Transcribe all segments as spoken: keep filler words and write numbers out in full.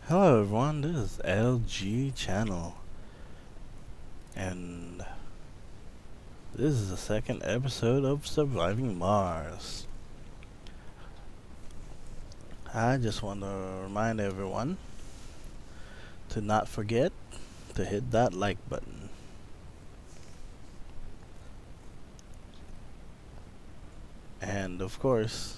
Hello everyone, this is L G Channel, and this is the second episode of Surviving Mars. I just want to remind everyone to not forget to hit that like button. And of course,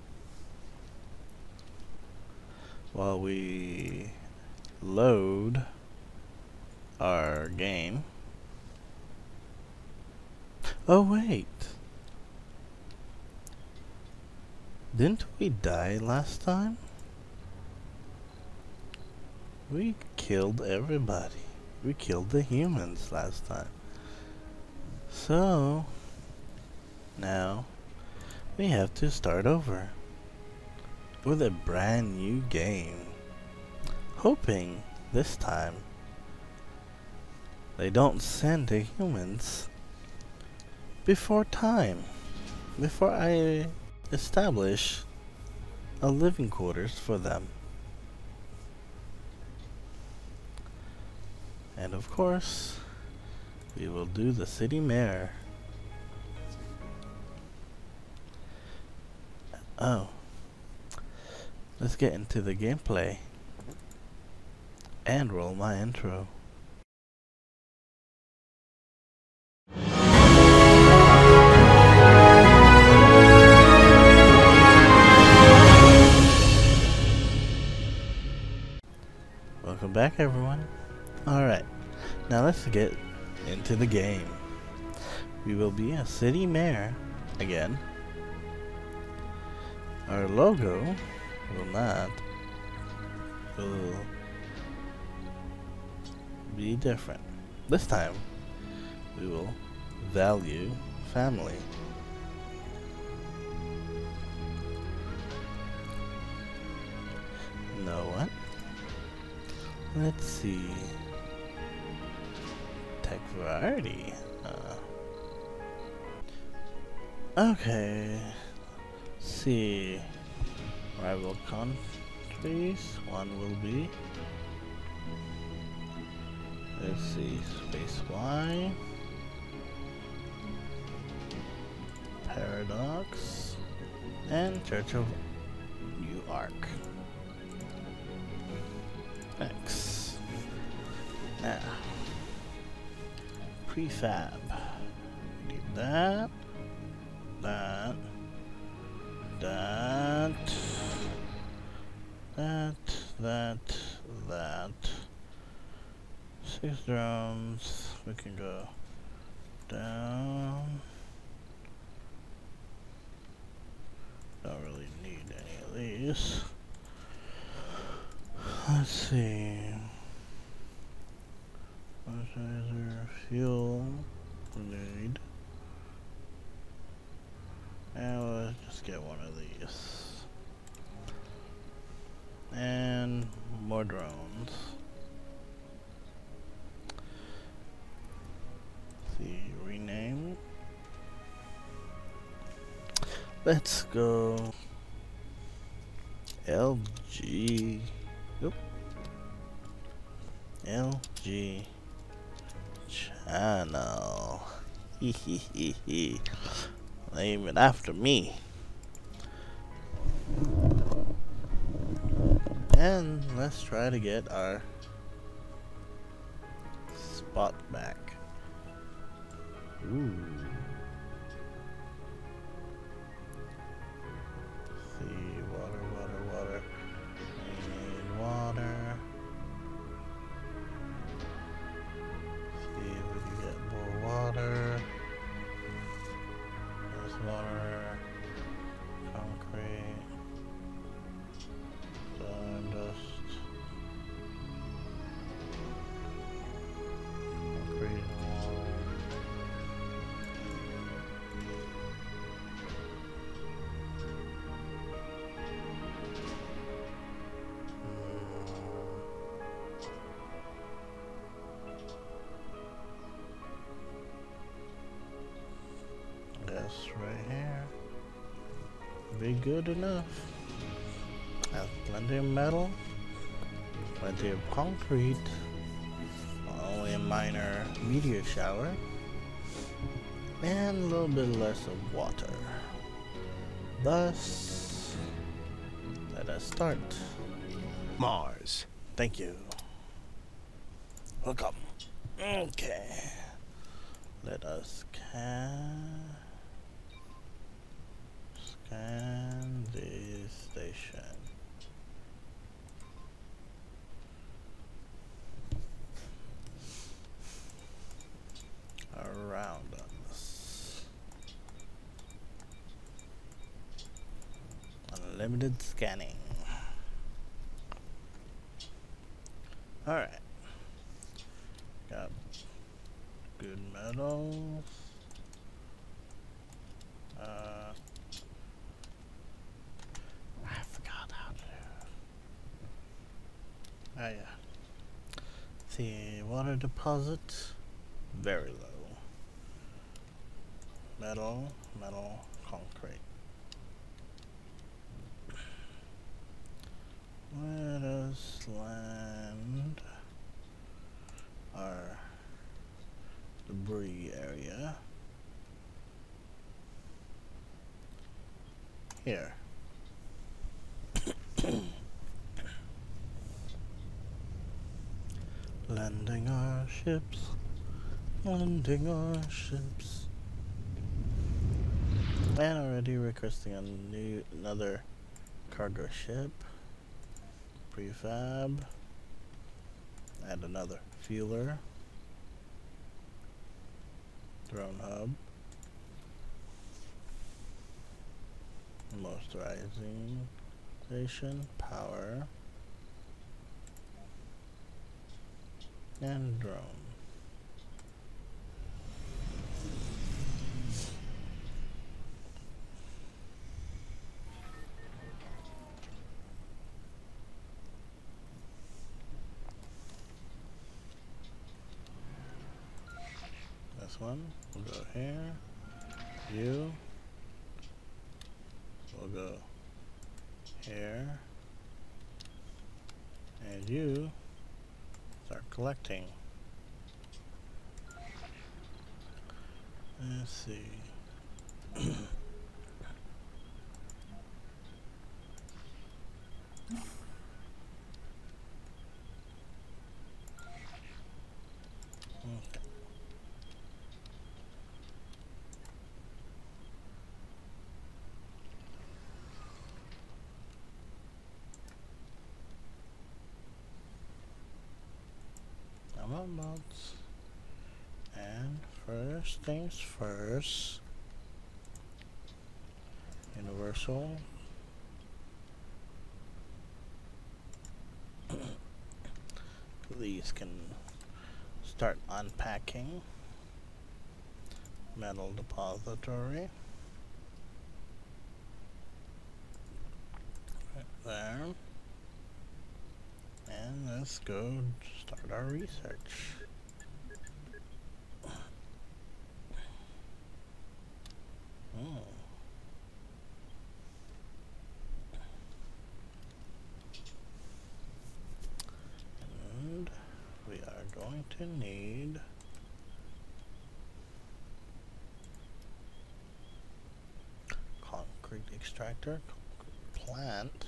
while we load our game. Oh wait, didn't we die last time? We killed everybody. We killed the humans last time. So now we have to start over with a brand new game, hoping this time they don't send the humans before time, before I establish a living quarters for them. And of course, we will do the city mayor. Oh, let's get into the gameplay and roll my intro. Welcome back everyone. Alright, now let's get into the game. We will be a city mayor again. Our logo will not will be different. This time we will value family. You know what? Let's see. Tech variety. Uh, okay. Let's see. Rival countries. One will be. Let's see. Space Y. Paradox. And Church of New Arc. X. Now, prefab. Need that, that, that, that, that, that. Six drones. We can go down. Don't really need any of these. Let's see. Moisturizer, fuel, need. And let's just get one of these. And more drones. Let's see, rename. Let's go L G. Oop. L G Channel. Hee hee hee hee. Name it after me. And let's try to get our spot back. Ooh. Let's see, water, water, water. I need water. See if we can get more water. There's water. Concrete. Stone dust. Concrete and water. That's right here. Be good enough. Has plenty of metal. plenty of concrete, only a minor meteor shower, and a little bit less of water. Thus, let us start. Mars. Thank you. Welcome. Okay. Let us scan, scan the station. Around us. Unlimited scanning. Alright. Got good metals. Uh, I forgot how to. Oh yeah. See, water deposit, very low. Metal, metal, concrete. Let us land our debris area here. Landing our ships, landing our ships. And already requesting a new another cargo ship. Prefab. Add another fueler. Drone hub. Moisturizing station. Power. And drone. This one, we'll go here. You, we'll go here. And you start collecting. Let's see. Okay. Boats. And first things first, universal. These can start unpacking. Metal depository. Right there. And let's go start our research. Oh. And we are going to need concrete extractor, concrete plant.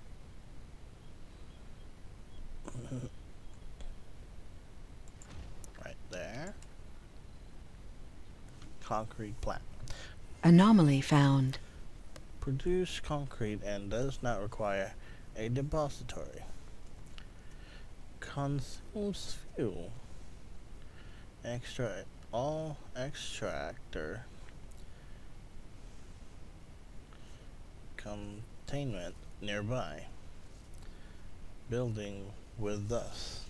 Right there. Concrete plant. Anomaly found. Produce concrete and does not require a depository. Consumes fuel. Extract all extractor containment nearby. Building with us.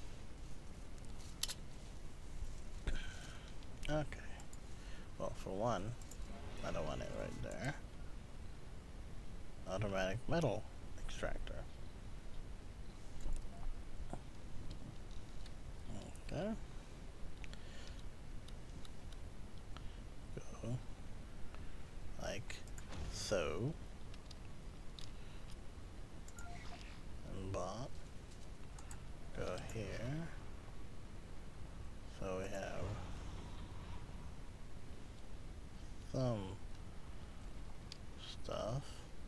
Okay. Well, for one, I don't want it right there. Automatic metal extractor. Okay. Go like so. And bot. Go some stuff.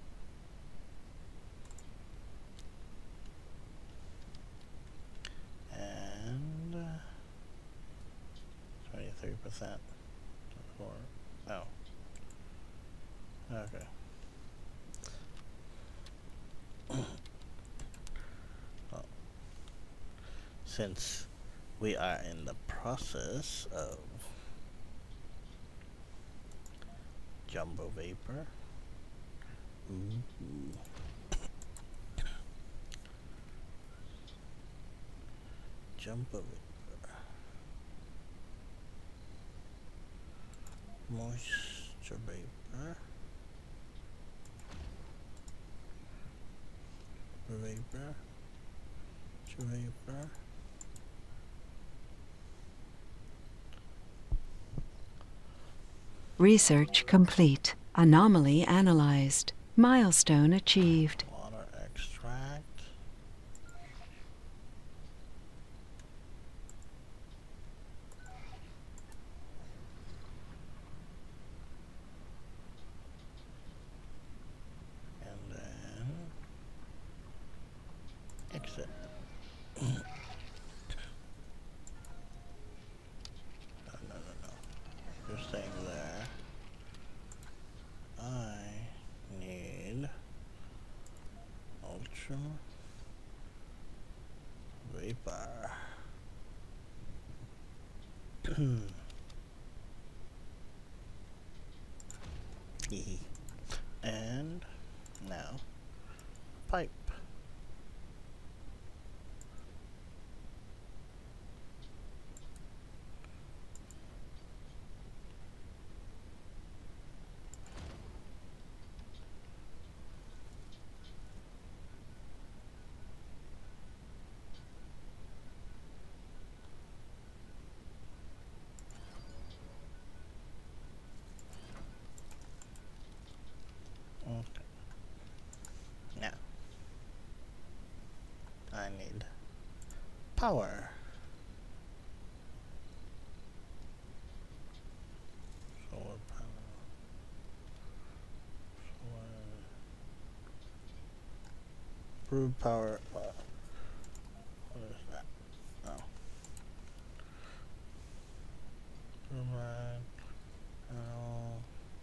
And uh, twenty-three percent for, oh, okay. Well, since we are in the process of Jumbo Vapor, ooh. Jumbo Vapor, Moisture Vapor, Vapor, Vapor. Research complete. Anomaly analyzed. Milestone achieved. Water extract. And then exit. No, no, no, no. You're staying there. I need ultra vapor. And now pipe. Okay. Now I need power. Solar panel. Solar. Brewed power. Uh, what is that? Oh. Brewed panel.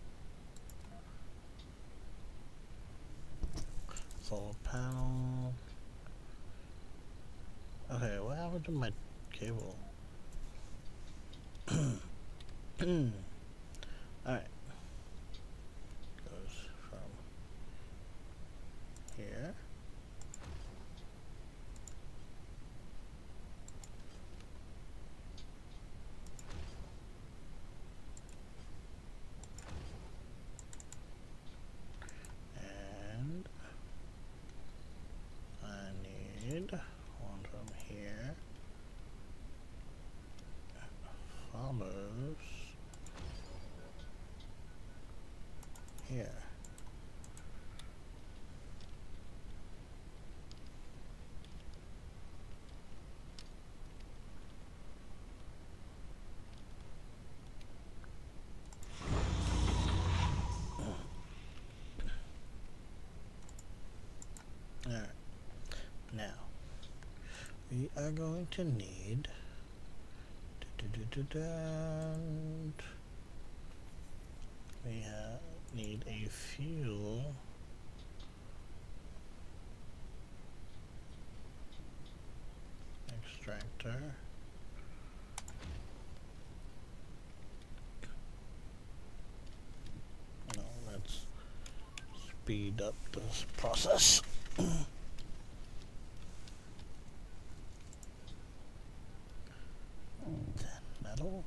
Solar panel. Okay, what happened to my cable? Alright. Goes from here. And I need one from here. Follows here. Alright. Now we are going to need we have, need a fuel extractor. No, let's speed up this process. Metal.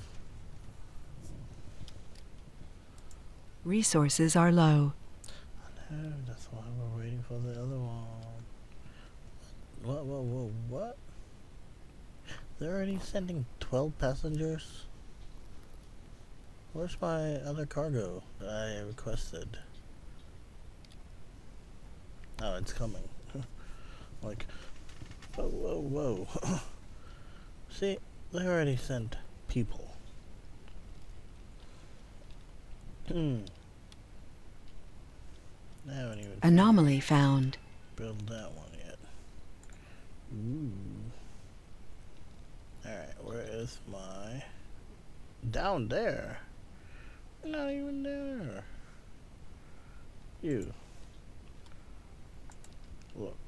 Resources are low. I know, that's why we're waiting for the other one. What, what, what, what? They're already sending twelve passengers? Where's my other cargo that I requested? Oh, it's coming. Like, whoa, whoa, whoa. See, they already sent people. Hmm. I haven't even Anomaly found. build that one yet. Ooh. Alright, where is my... Down there? Not even there. You. Look.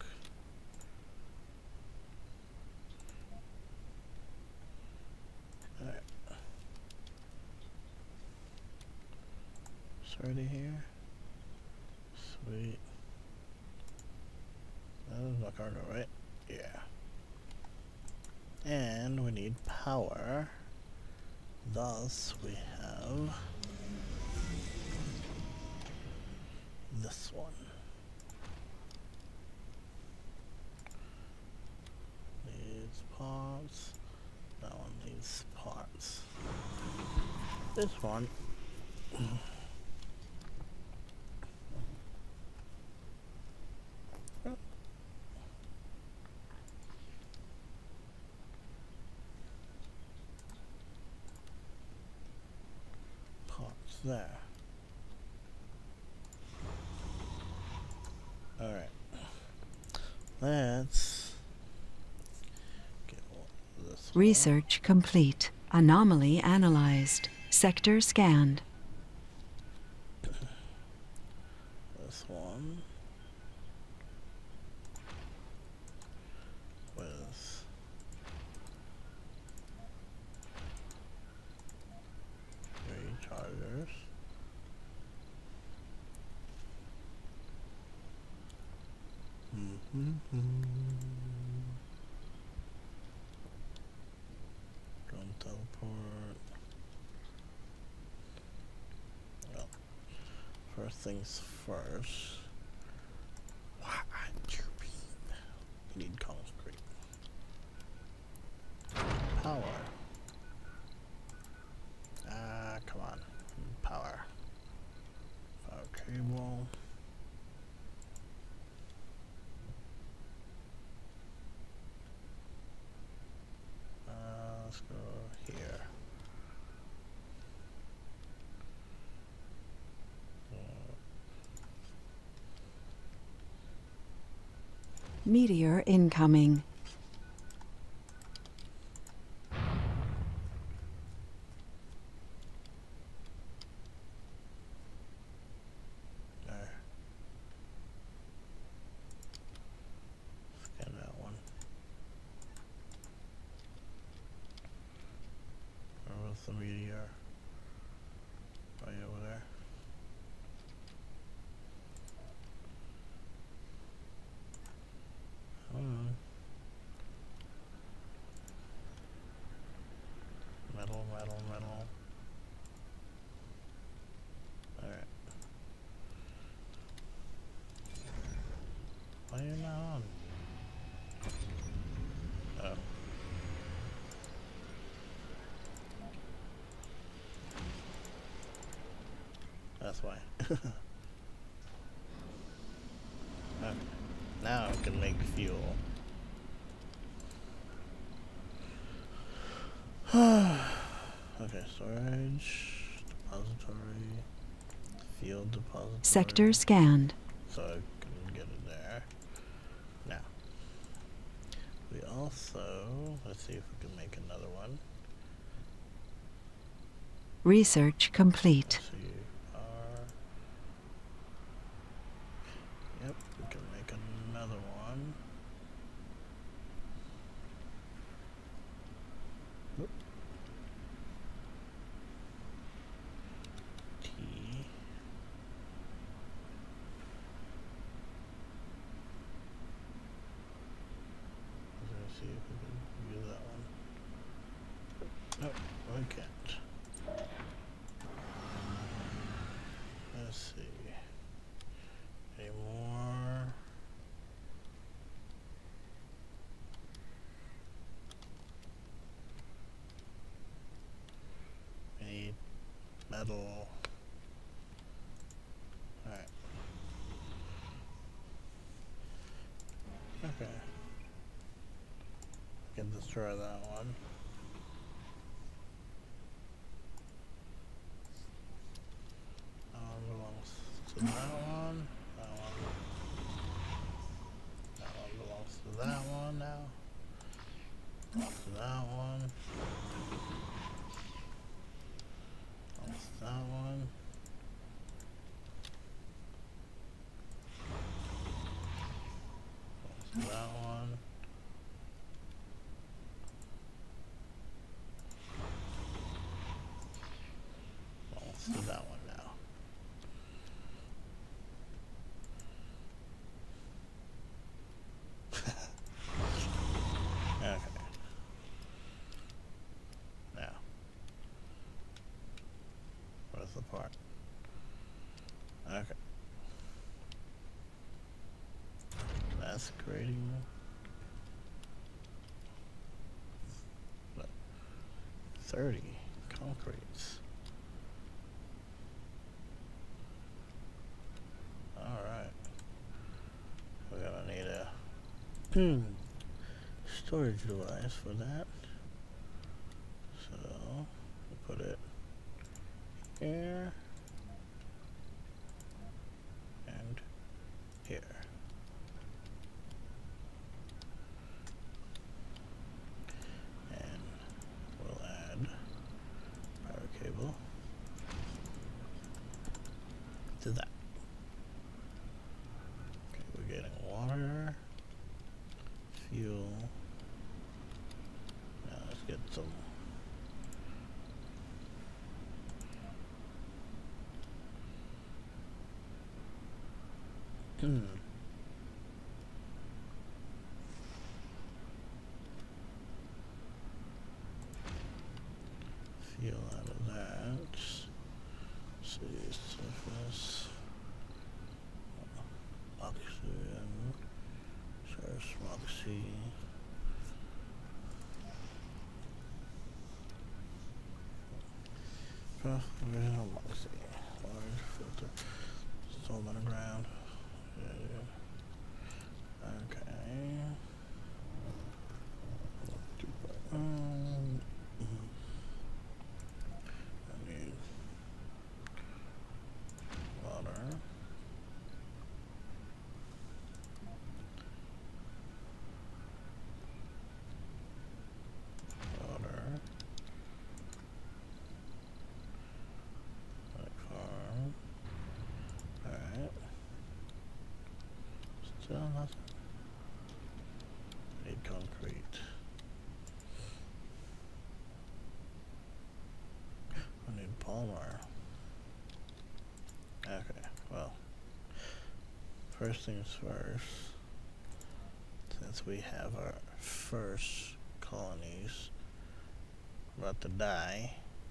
Alright. It's already here. Sweet. That is my cargo, right? Yeah. And we need power. Thus, we have this one. Needs parts. That one needs parts. This one. Parts there. Alright. Let's get this one. Research complete. Anomaly analyzed. Sector scanned. This one with three chargers. Mm-hmm. Drone teleport. Well, first things first. What you mean? We need concrete. Power. Ah, come on. Power. Power cable. Uh, let's go here. Meteor incoming. There. Scan that one. Where was the meteor? Right over there. Hmm. Metal, metal, metal. Alright. Why are you not on? Oh. That's why. Okay. Now I can make fuel. Okay, storage, depository, field depository. Sector scanned. So I can get it there. Now, we also, let's see if we can make another one. Research complete. Let's see, R. Yep, we can make another one. Oop. T. Let's see if we can use that one. Nope, we can't. Let's see. Any more? Any metal? Alright. Okay. Can destroy that one. to that one. That one. That one belongs to that one now. Belongs to that one. Belongs to that one. Belongs to that one. Belongs to that one now. Okay. Now, where's the part? Okay. That's creating what? thirty concretes. Alright. We're gonna need a hmm. storage device for that. So we'll put it here and here. And we'll add power cable to that. Okay, we're getting water, fuel. Now let's get some hmm. Fuel out of that. See, surface. Oxygen. Source Moxie. Original Moxie. Large filter. Storm underground. Yeah. Okay. Um, I need water. Water. Like farm. Alright. Still nothing. Need concrete. I need polymer. Okay, well. First things first. Since we have our first colonies about to die.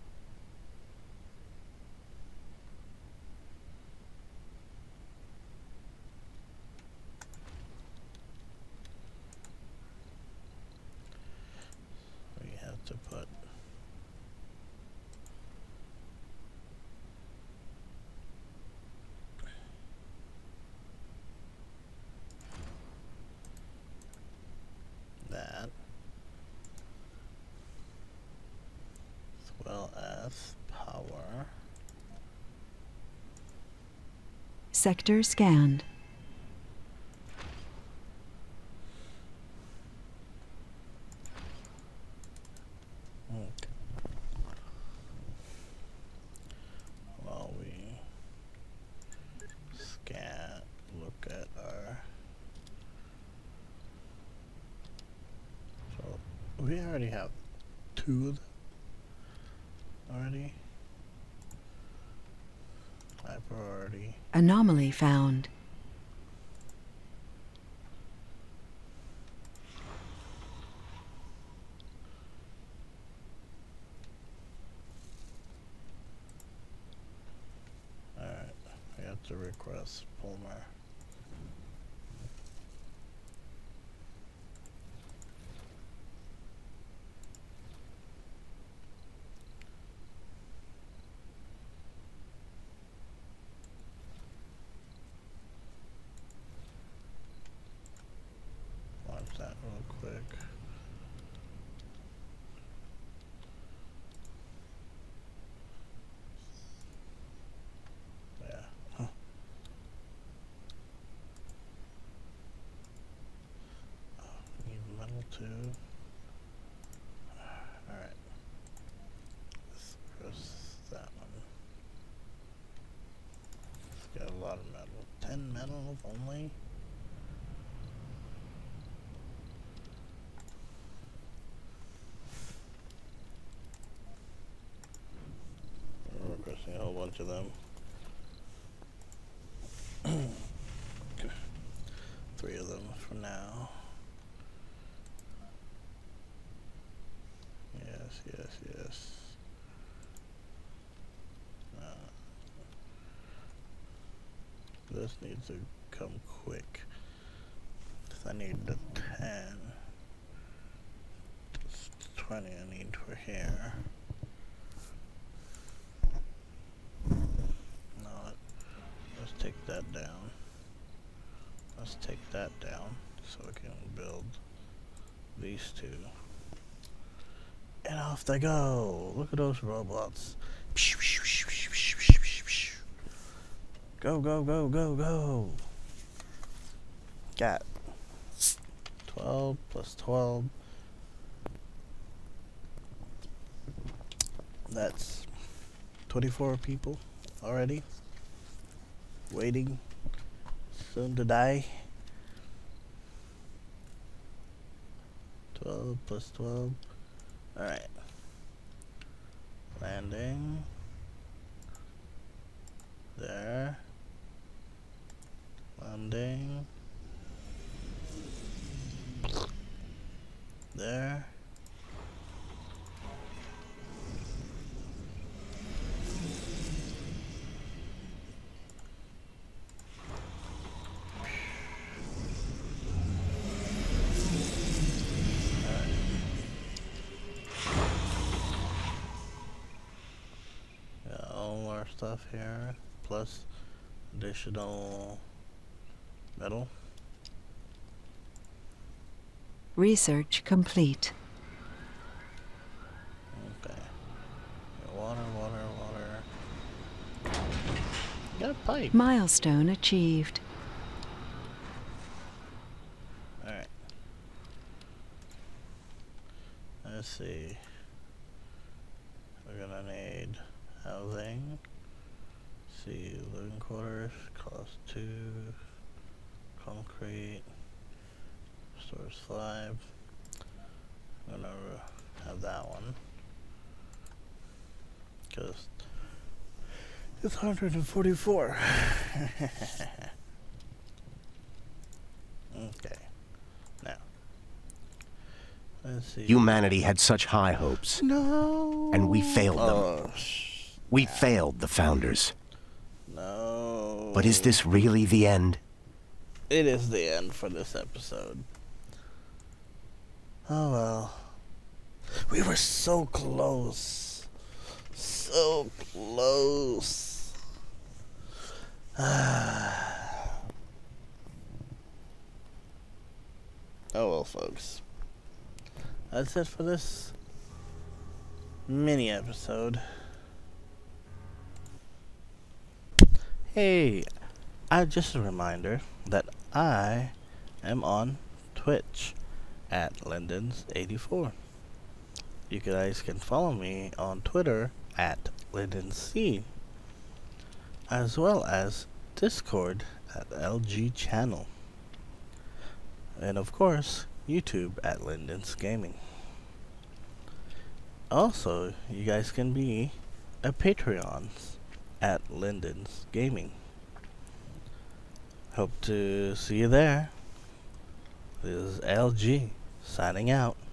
We have to put that as well as power. Sector scanned. Okay. While we scan, look at our. So we already have two of them already. High priority. Anomaly found. Alright, we have to request polymer. Launch that real quick. Yeah. Huh. two. Alright. Let's press that one. It's got a lot of metal. Ten metals only? We're pressing a whole bunch of them. Three of them for now. Yes, yes, yes. Uh, this needs to come quick. I need the ten. It's twenty I need for here. No, let's take that down. Let's take that down so we can build these two. And off they go! Look at those robots. Go, go, go, go, go! Got twelve plus twelve. That's twenty-four people already waiting, soon to die. twelve plus twelve. Alright. Landing. There. Landing. There. Stuff here, plus additional metal. Research complete. Okay. Water, water, water. Got a pipe. Milestone achieved. Alright. Let's see. We're gonna need housing. See, living quarters, cost two, concrete, stores five. I'm gonna have that one because it's one hundred forty-four. Okay, now let's see. Humanity had such high hopes. No, and we failed them. Oh, We failed the founders. no. But is this really the end? It is the end for this episode. Oh well. We were so close. So close. Oh well, folks. That's it for this mini episode. Hey, I just a reminder that I am on Twitch at Lindens eighty-four. You guys can follow me on Twitter at LindenC, as well as Discord at L G Channel, and of course YouTube at Lindens Gaming. Also, you guys can be a Patreon at Lindens Gaming. Hope to see you there. This is L G signing out.